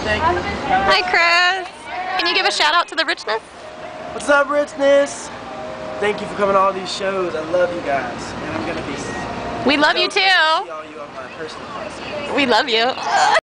Thank you. Hi, Chris. Can you give a shout out to the Richness? What's up, Richness? Thank you for coming to all these shows. I love you guys. And I'm going to be... We love you too. See all you on my personal podcast. We love you.